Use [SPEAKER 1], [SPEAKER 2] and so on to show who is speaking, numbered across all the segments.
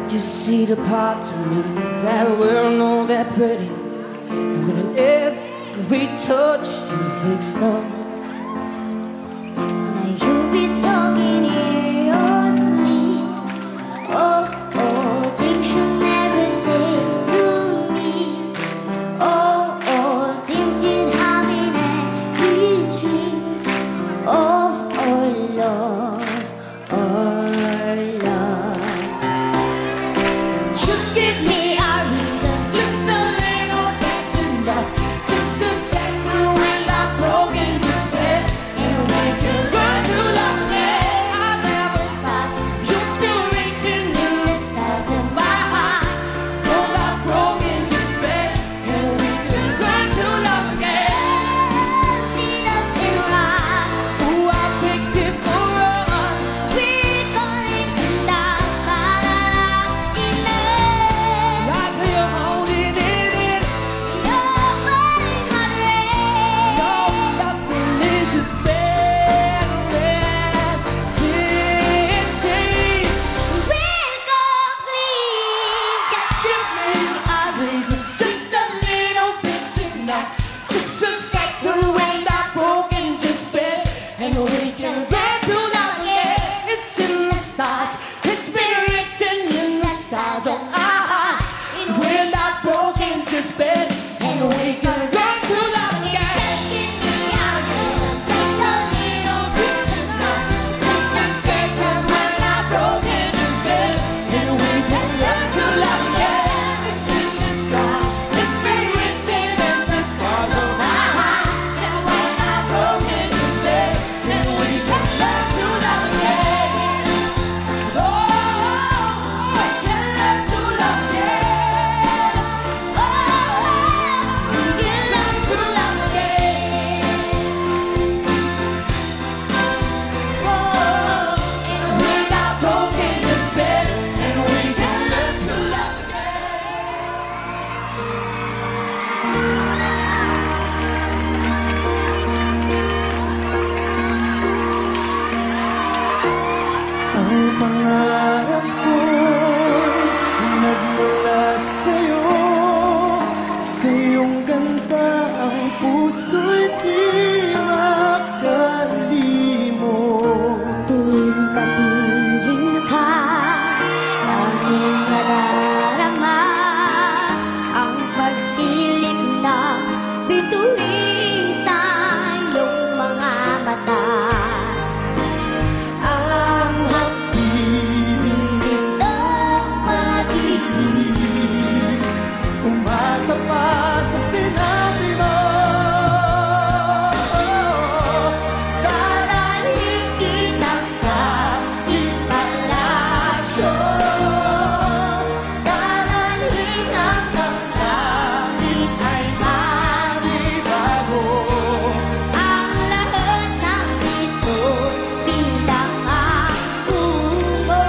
[SPEAKER 1] just see the parts of me that were not that pretty. And with every touch, you fix them.
[SPEAKER 2] Now you be talking in your sleep. Oh, oh, things you never say to me. Oh, oh, thinking having every dream of our love, our love. Just give me a reason, just a little that's enough. Just a second when I'm broken, just let and we can learn to love again. I never stop, you're still written in the stars of my heart.
[SPEAKER 1] Though I'm broken, just let and we can learn to love again.
[SPEAKER 2] Peanuts and rice,
[SPEAKER 1] Ooh, I fixed it for us.
[SPEAKER 2] we're calling in the spotlight in there.
[SPEAKER 1] Like you're holding it in.
[SPEAKER 2] You're burning my dream.
[SPEAKER 1] No, nothing is as bad as sin.
[SPEAKER 2] We'll go clean. Just give me a reason, just a little bit, you know. Just a second when I'm broken, just bend and we can learn to love again.
[SPEAKER 1] It's in the stars. It's been written in the stars of our heart. We're not broken, just bend and we can learn to love again.
[SPEAKER 2] Just give me a reason, just a little bit, you know. Just a second when I'm broken, just bend
[SPEAKER 1] And we can learn to love again. It's in the stars. It's been written in the stars of our heart. And when I'm broken, just bend and we can learn to love again. Oh, we can learn to love again.
[SPEAKER 2] Oh, we can learn to love again.
[SPEAKER 1] We're not broken, just bend and we can learn to love again.
[SPEAKER 3] Ang pangarap ko nagmula sa'yo. Sa iyong ganda ang puso'y tila kalimot.
[SPEAKER 2] Tuwing kapiling ka, tanging nadarama ang pagdilim ng bituin tayong mga mata. Ang hapilin ng pag-ibig,
[SPEAKER 3] Umasa pa sa sinabi mo.
[SPEAKER 2] dadalhin kita sa ipalasyo. Dadalhin hanggang langit ay
[SPEAKER 3] Bago
[SPEAKER 2] ang lahat ng ito bilang ako mo.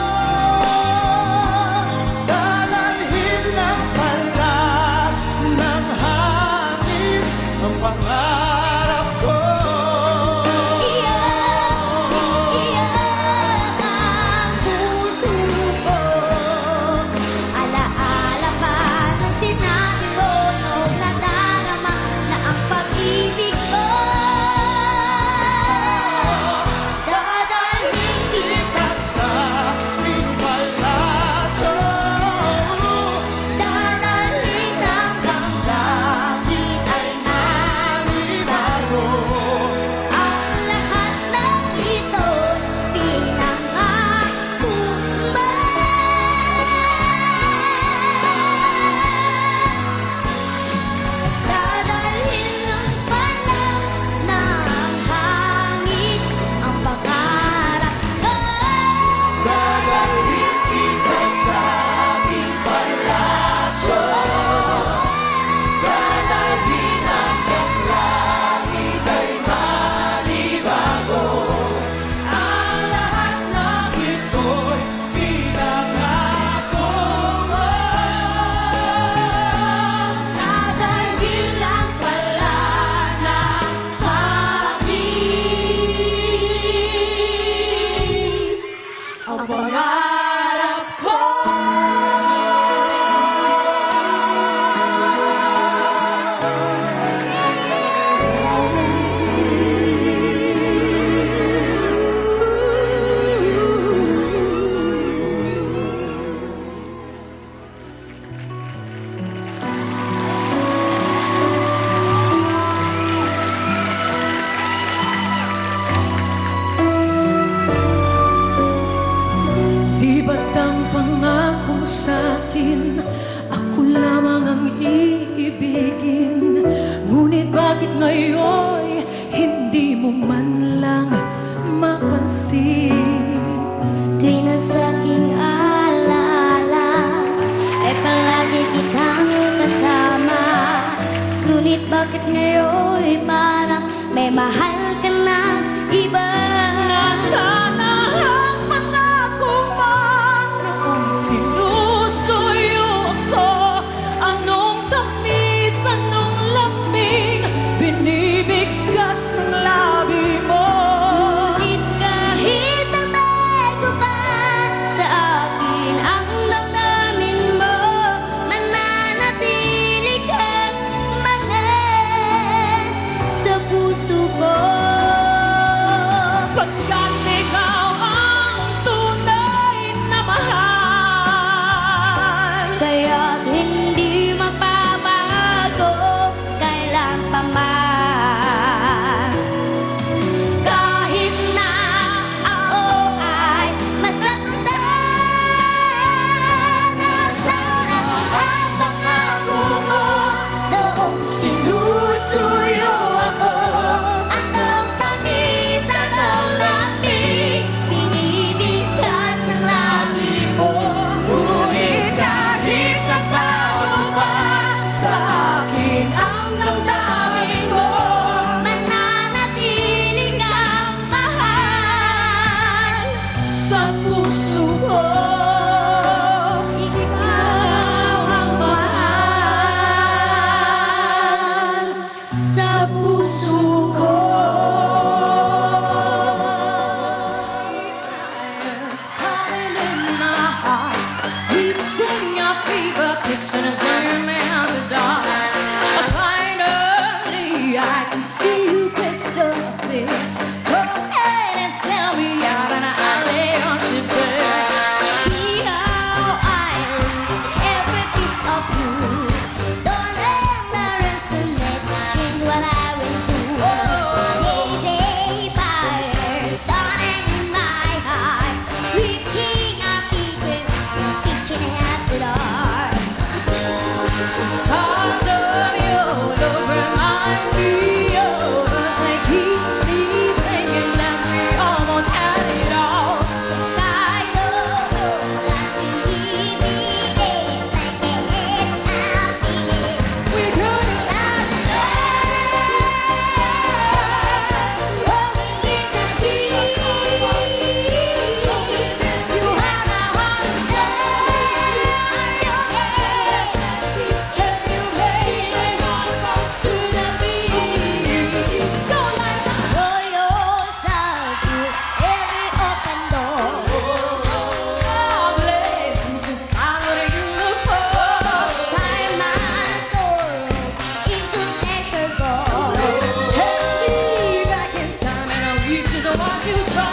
[SPEAKER 3] Dadalhin ng pala ng hangin ang pangarap ko.
[SPEAKER 2] Iyak ang puso ko. Alaala pa ng sinabi mo noong nadarama na ang pag-ibig ko. Dadalhin kita,
[SPEAKER 3] Sa ating palasyo,
[SPEAKER 2] dadalhin hanggang langit ay nanibago. Ang lahat ng ito pinangako mo. Dadalhin ng panahon ng hangin ang pangarap ko.
[SPEAKER 3] dadalhin kita sa ating palasyo. Dadalhin hanggang langit ay manibago. Ang lahat ng ito'y pinangako mo.
[SPEAKER 2] Dadalhin lang pala ng hangin ang pangarap ko. ibigin. Ngunit bakit ngayon hindi mo man lang mapansin?
[SPEAKER 4] Tuwing nasa aking alaala ay palagi kitang kasama. Ngunit bakit ngayon parang may mahal ka ng iba?
[SPEAKER 2] Nasaan ang pangako mo noong sinusuyo ako? Anong tamis, anong lamig binibigkas ng labi mo?
[SPEAKER 4] Ngunit kahit nabago pa sa akin ang damdamin mo, mananatili kang mahal sa puso ko.
[SPEAKER 2] Pagkat ikaw ang tunay na mahal.
[SPEAKER 4] Kaya't hindi magbabago kailan pa man. Kahit na ako ay masaktan, nasaan ang pangako mo noong sinusuyo ako? Anong tamis, anong lamig binibigkas ng labi mo?
[SPEAKER 2] Ngunit kahit nagbago pa sa akin ang damdamin mo,
[SPEAKER 4] Mananatili kang mahal
[SPEAKER 2] sa puso ko.
[SPEAKER 4] Ikaw ang mahal sa puso ko.
[SPEAKER 2] Starting in my heart, reaching your fever pitch and it's burning me in the dark. Finally, I can see you crystal clear. Go ahead and sell me out and I'll lay on your bed.
[SPEAKER 4] See how I read every piece of you. Don't underestimate in what I will do. Lazy fire starting in my heart, reeking a secret, reaching at the dark.
[SPEAKER 2] Stars of your love remind me of us. They keep me thinking that we almost had it all.
[SPEAKER 4] Skies of blue that believe me, days like a hit I'm feeling.
[SPEAKER 2] We couldn't have it
[SPEAKER 4] Rolling in the deep, you have my heart and soul. I'm your head, if you made it to the beat. Go like a royal soldier, every open door.
[SPEAKER 2] all blessings to find what you look for.
[SPEAKER 4] Tie my sorrow into treasure gold.
[SPEAKER 2] Help me back in time and I'll reach is what you saw.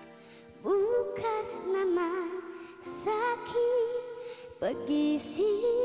[SPEAKER 4] Bukas naman sa'kin pag-isip